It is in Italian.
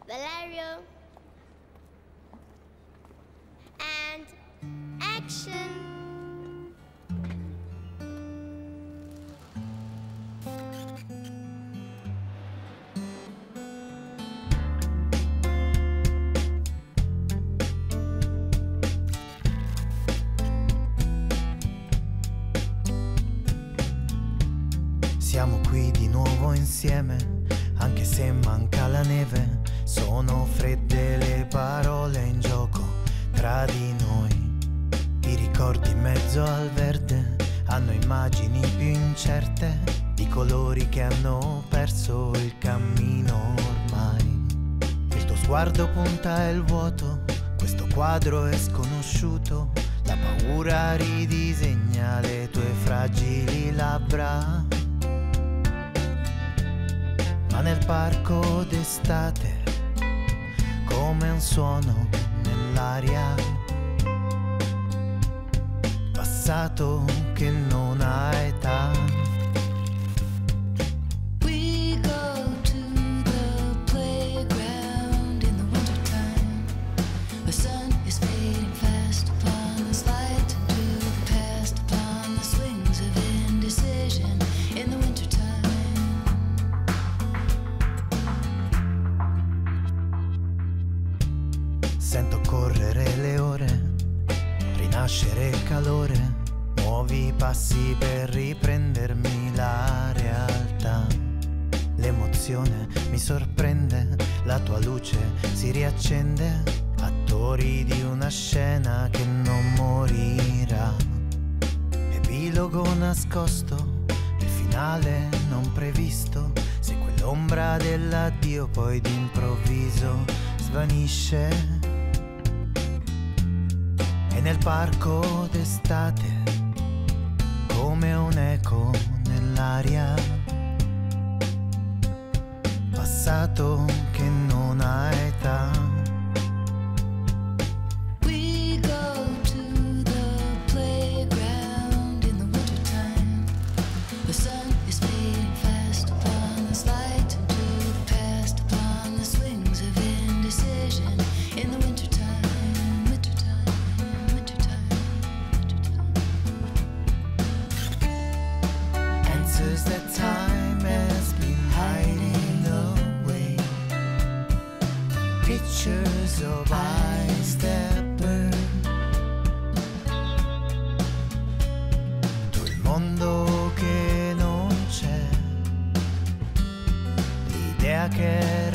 Valerio. And action. Siamo qui di nuovo insieme, anche se manca la neve. Sono fredde le parole in gioco tra di noi. I ricordi in mezzo al verde hanno immagini più incerte di colori che hanno perso il cammino ormai. Il tuo sguardo punta il vuoto, questo quadro è sconosciuto. La paura ridisegna le tue fragili labbra. Ma nel parco d'estate, come un suono nell'aria, passato che non ha età. We go to the playground in the wintertime. The sun is fading fast upon the slide into the past, upon the swings of indecision in the wintertime. Sento correre le ore, rinascere il calore, nuovi passi per riprendermi la realtà. L'emozione mi sorprende, la tua luce si riaccende, attori di una scena che non morirà. Epilogo nascosto, il finale non previsto, segue l'ombra dell'addio, poi d'improvviso svanisce. E nel parco d'estate, come un eco nell'aria, passato che non ha età. We go to the playground in the wintertime. The sun is fading fast upon the slide into the past, upon the swings of indecision in the wintertime. Answers that time has been hiding away, pictures of eyes that burn. Tutto il mondo che non c'è, l'idea che